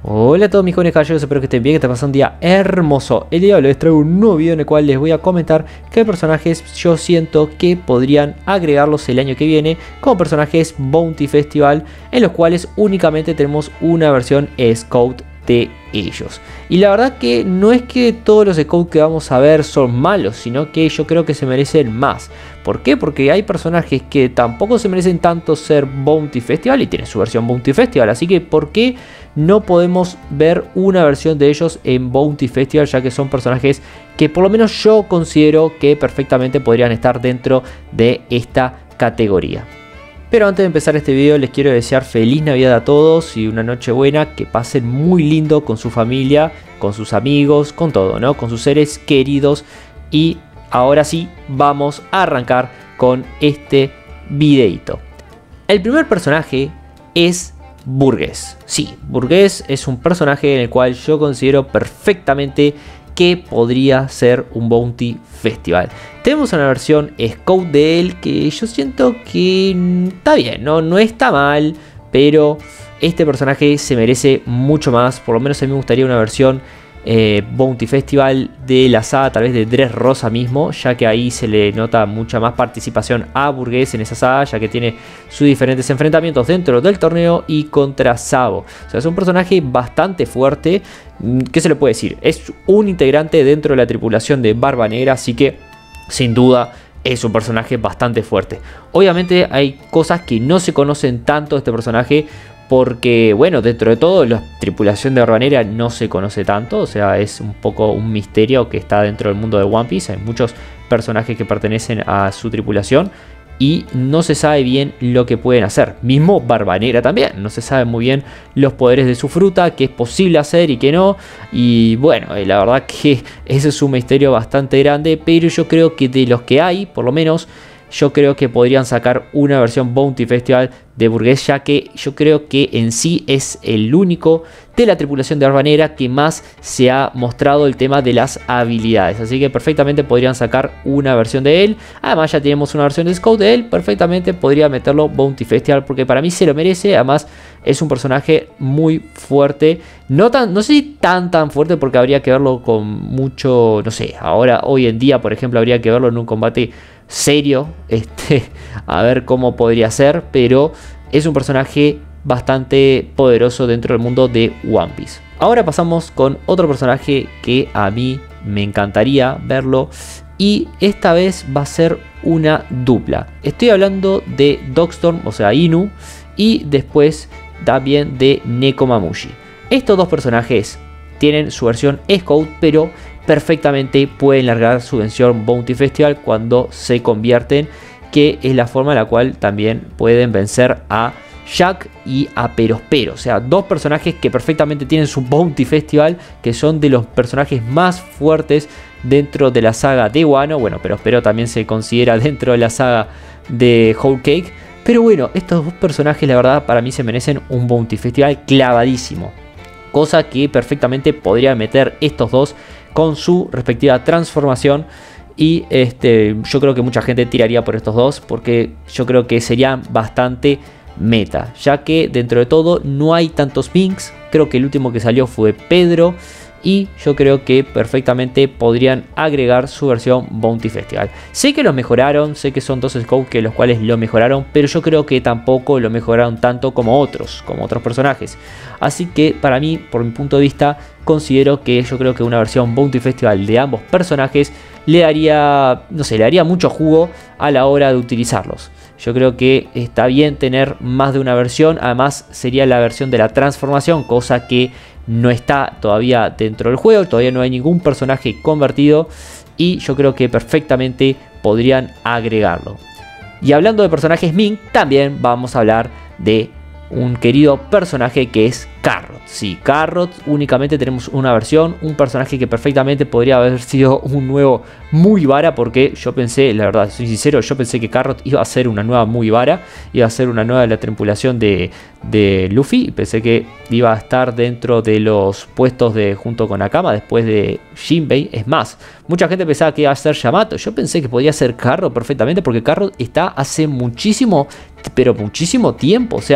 Hola a todos mis jóvenes caballeros, espero que estén bien, que estén pasando un día hermoso. El día de hoy les traigo un nuevo video en el cual les voy a comentar qué personajes yo siento que podrían agregarlos el año que viene como personajes Bounty Festival, en los cuales únicamente tenemos una versión Scout de ellos. Y la verdad que no es que todos los Scouts que vamos a ver son malos, sino que yo creo que se merecen más. ¿Por qué? Porque hay personajes que tampoco se merecen tanto ser Bounty Festival y tienen su versión Bounty Festival. Así que ¿por qué no podemos ver una versión de ellos en Bounty Festival? Ya que son personajes que por lo menos yo considero que perfectamente podrían estar dentro de esta categoría. Pero antes de empezar este video les quiero desear feliz Navidad a todos y una noche buena, que pasen muy lindo con su familia, con sus amigos, con todo, ¿no? Con sus seres queridos. Y ahora sí, vamos a arrancar con este videito. El primer personaje es Burgués. Sí, Burgués es un personaje en el cual yo considero perfectamente que podría ser un Bounty Festival. Tenemos una versión Scout de él que yo siento que está bien, no está mal, pero este personaje se merece mucho más. Por lo menos a mí me gustaría una versión Bounty Festival de la saga, tal vez de Dressrosa mismo, ya que ahí se le nota mucha más participación a Burgués en esa saga, ya que tiene sus diferentes enfrentamientos dentro del torneo y contra Sabo. O sea, es un personaje bastante fuerte. ¿Qué se le puede decir? Es un integrante dentro de la tripulación de Barba Negra, así que sin duda es un personaje bastante fuerte. Obviamente hay cosas que no se conocen tanto de este personaje, porque bueno, dentro de todo la tripulación de Barba Negra no se conoce tanto. O sea, es un poco un misterio que está dentro del mundo de One Piece. Hay muchos personajes que pertenecen a su tripulación y no se sabe bien lo que pueden hacer. Mismo Barba Negra también, no se sabe muy bien los poderes de su fruta, qué es posible hacer y qué no. Y bueno, la verdad que ese es un misterio bastante grande, pero yo creo que de los que hay, por lo menos, yo creo que podrían sacar una versión Bounty Festival de Burgués, ya que yo creo que en sí es el único de la tripulación de Barba Negra que más se ha mostrado el tema de las habilidades. Así que perfectamente podrían sacar una versión de él. Además ya tenemos una versión de Scout de él. Perfectamente podría meterlo Bounty Festival, porque para mí se lo merece. Además es un personaje muy fuerte. No sé si tan fuerte, porque habría que verlo con mucho, no sé, hoy en día por ejemplo habría que verlo en un combate serio, a ver cómo podría ser, pero es un personaje bastante poderoso dentro del mundo de One Piece. Ahora pasamos con otro personaje que a mí me encantaría verlo, y esta vez va a ser una dupla. Estoy hablando de Dogstorm, o sea Inu, y después también de Nekomamushi. Estos dos personajes tienen su versión Scout, pero perfectamente pueden largar su versión Bounty Festival cuando se convierten, que es la forma en la cual también pueden vencer a Jack y a Perospero. O sea, dos personajes que perfectamente tienen su Bounty Festival, que son de los personajes más fuertes dentro de la saga de Wano. Bueno, Perospero también se considera dentro de la saga de Whole Cake. Pero bueno, estos dos personajes la verdad para mí se merecen un Bounty Festival clavadísimo. Cosa que perfectamente podría meter estos dos con su respectiva transformación. Y yo creo que mucha gente tiraría por estos dos, porque yo creo que serían bastante meta, ya que dentro de todo no hay tantos Minks. Creo que el último que salió fue Pedro, y yo creo que perfectamente podrían agregar su versión Bounty Festival. Sé que lo mejoraron, sé que son dos Scouts que los cuales lo mejoraron, pero yo creo que tampoco lo mejoraron tanto como otros personajes. Así que para mí, por mi punto de vista, considero que yo creo que una versión Bounty Festival de ambos personajes le daría, no sé, le daría mucho jugo a la hora de utilizarlos. Yo creo que está bien tener más de una versión. Además sería la versión de la transformación, cosa que no está todavía dentro del juego. Todavía no hay ningún personaje convertido, y yo creo que perfectamente podrían agregarlo. Y hablando de personajes Mink, también vamos a hablar de un querido personaje que es Carrot. Sí, Carrot únicamente tenemos una versión, un personaje que perfectamente podría haber sido un nuevo Mugiwara, porque yo pensé, la verdad, soy sincero, yo pensé que Carrot iba a ser una nueva Mugiwara, iba a ser una nueva de la tripulación de Luffy. Pensé que iba a estar dentro de los puestos junto con Akama después de Jinbei. Es más, mucha gente pensaba que iba a ser Yamato. Yo pensé que podía ser Carrot perfectamente, porque Carrot está hace muchísimo, pero muchísimo tiempo. O sea,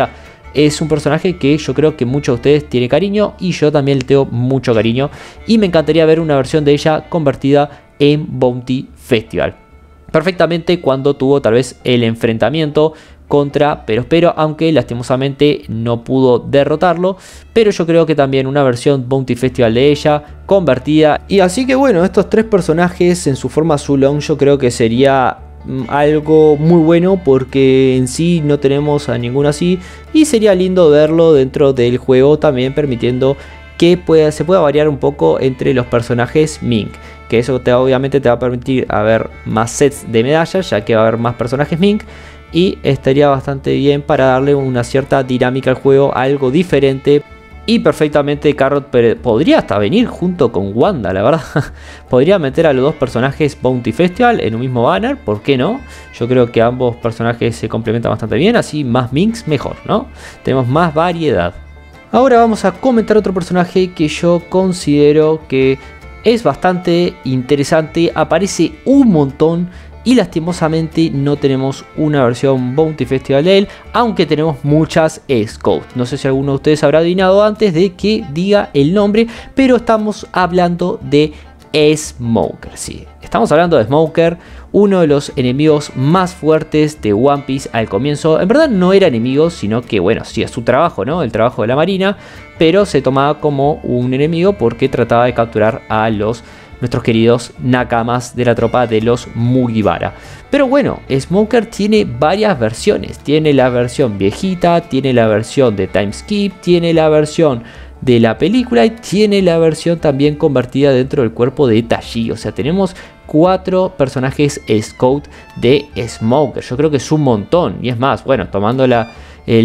es un personaje que yo creo que muchos de ustedes tienen cariño y yo también le tengo mucho cariño, y me encantaría ver una versión de ella convertida en Bounty Festival. Perfectamente cuando tuvo tal vez el enfrentamiento contra Perospero, aunque lastimosamente no pudo derrotarlo, pero yo creo que también una versión Bounty Festival de ella convertida. Y así que bueno, estos tres personajes en su forma Zulong yo creo que sería algo muy bueno, porque en sí no tenemos a ninguno así, y sería lindo verlo dentro del juego también, permitiendo que se pueda variar un poco entre los personajes Mink, que eso obviamente te va a permitir haber más sets de medallas, ya que va a haber más personajes Mink, y estaría bastante bien para darle una cierta dinámica al juego, algo diferente. Y perfectamente Carrot podría hasta venir junto con Wanda, la verdad. Podría meter a los dos personajes Bounty Festival en un mismo banner, ¿por qué no? Yo creo que ambos personajes se complementan bastante bien, así más Minks mejor, ¿no? Tenemos más variedad. Ahora vamos a comentar otro personaje que yo considero que es bastante interesante, aparece un montón y lastimosamente no tenemos una versión Bounty Festival de él, aunque tenemos muchas Scouts. No sé si alguno de ustedes habrá adivinado antes de que diga el nombre, pero estamos hablando de Smoker. Sí, estamos hablando de Smoker, uno de los enemigos más fuertes de One Piece al comienzo. En verdad no era enemigo, sino que bueno, sí es su trabajo, ¿no? El trabajo de la marina, pero se tomaba como un enemigo porque trataba de capturar a nuestros queridos nakamas de la tropa de los Mugiwara. Pero bueno, Smoker tiene varias versiones. Tiene la versión viejita, tiene la versión de time skip, tiene la versión de la película y tiene la versión también convertida dentro del cuerpo de Tashigi. O sea, tenemos 4 personajes Scout de Smoker. Yo creo que es un montón. Y es más, bueno, tomándola...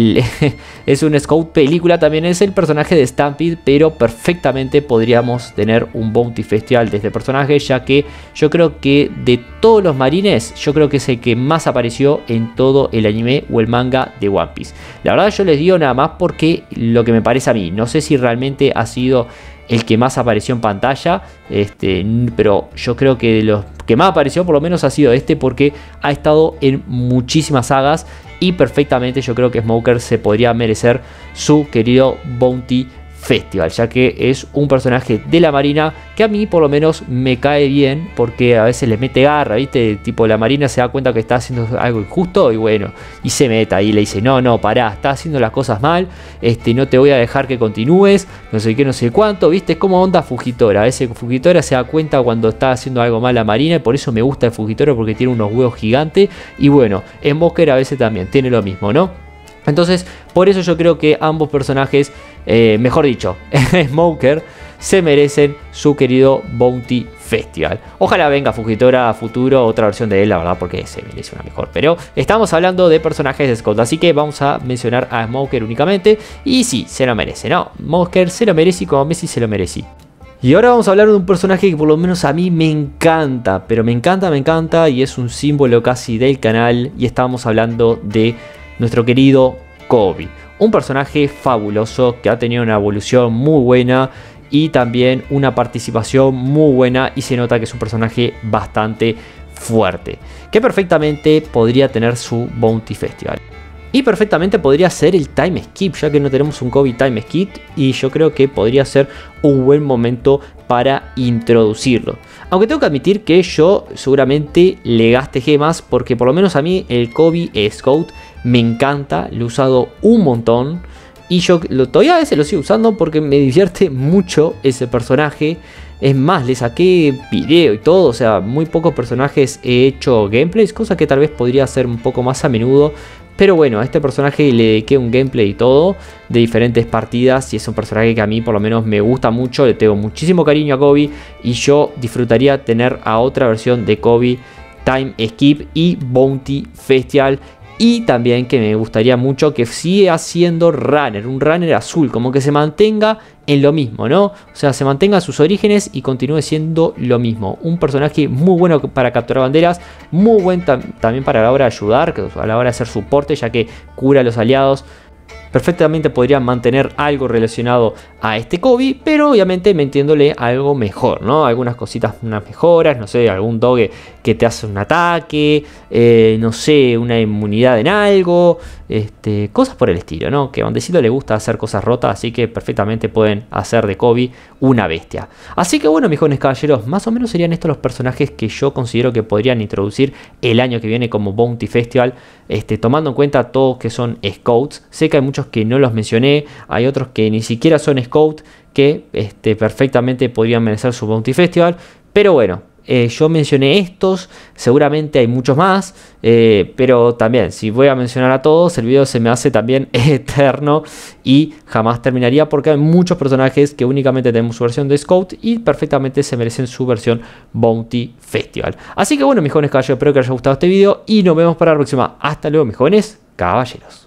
es un Scout película, también es el personaje de Stampede, pero perfectamente podríamos tener un Bounty Festival de este personaje, ya que yo creo que de todos los marines, yo creo que es el que más apareció en todo el anime o el manga de One Piece. La verdad yo les digo nada más porque lo que me parece a mí, no sé si realmente ha sido el que más apareció en pantalla, pero yo creo que de los que más apareció por lo menos ha sido porque ha estado en muchísimas sagas y perfectamente yo creo que Smoker se podría merecer su querido Bounty Festival, ya que es un personaje de la marina que a mí por lo menos me cae bien, porque a veces le mete garra, ¿viste? Tipo la marina se da cuenta que está haciendo algo injusto y bueno, y se mete ahí y le dice, no, pará, estás haciendo las cosas mal, no te voy a dejar que continúes, no sé qué, no sé cuánto, ¿viste? Es como onda Fujitora, a veces Fujitora se da cuenta cuando está haciendo algo mal la marina y por eso me gusta el Fujitora, porque tiene unos huevos gigantes y bueno, Smoker a veces también tiene lo mismo, ¿no? Entonces, por eso yo creo que ambos personajes, mejor dicho, Smoker, se merecen su querido Bounty Festival. Ojalá venga Fujitora a futuro, otra versión de él, la verdad, porque se merece una mejor. Pero estamos hablando de personajes de Scout, así que vamos a mencionar a Smoker únicamente. Y sí, se lo merece, ¿no? Smoker se lo merece y como Messi se lo merece. Y ahora vamos a hablar de un personaje que por lo menos a mí me encanta, pero me encanta y es un símbolo casi del canal. Y estamos hablando de nuestro querido Koby, un personaje fabuloso que ha tenido una evolución muy buena y también una participación muy buena, y se nota que es un personaje bastante fuerte, que perfectamente podría tener su Bounty Festival. Y perfectamente podría ser el time skip, ya que no tenemos un Koby time skip, y yo creo que podría ser un buen momento para introducirlo. Aunque tengo que admitir que yo seguramente le gaste gemas, porque por lo menos a mí el Koby Scout me encanta, lo he usado un montón. Y yo todavía a veces lo sigo usando porque me divierte mucho ese personaje. Es más, le saqué video y todo, o sea, muy pocos personajes he hecho gameplays, cosa que tal vez podría hacer un poco más a menudo. Pero bueno, a este personaje le dediqué un gameplay y todo de diferentes partidas, y es un personaje que a mí por lo menos me gusta mucho, le tengo muchísimo cariño a Koby, y yo disfrutaría tener a otra versión de Koby Time Skip y Bounty Festival. Y también que me gustaría mucho que siga siendo runner, un runner azul, como que se mantenga en lo mismo, ¿no? O sea, se mantenga sus orígenes y continúe siendo lo mismo. Un personaje muy bueno para capturar banderas, muy buen también para la hora de ayudar, a la hora de hacer soporte, ya que cura a los aliados. Perfectamente podría mantener algo relacionado a este Koby, pero obviamente metiéndole algo mejor, ¿no? Algunas cositas, unas mejoras, no sé, algún doge que te hace un ataque, no sé, una inmunidad en algo, cosas por el estilo, ¿no? Que a Bondecito le gusta hacer cosas rotas, así que perfectamente pueden hacer de Kobe una bestia. Así que bueno, mis jóvenes caballeros, más o menos serían estos los personajes que yo considero que podrían introducir el año que viene como Bounty Festival, tomando en cuenta todos que son Scouts. Sé que hay muchos que no los mencioné, hay otros que ni siquiera son Scout, que perfectamente podrían merecer su Bounty Festival, pero bueno. Yo mencioné estos, seguramente hay muchos más, pero también si voy a mencionar a todos el video se me hace también eterno y jamás terminaría, porque hay muchos personajes que únicamente tenemos su versión de Scout y perfectamente se merecen su versión Bounty Festival. Así que bueno, mis jóvenes caballeros, espero que les haya gustado este video y nos vemos para la próxima. Hasta luego, mis jóvenes caballeros.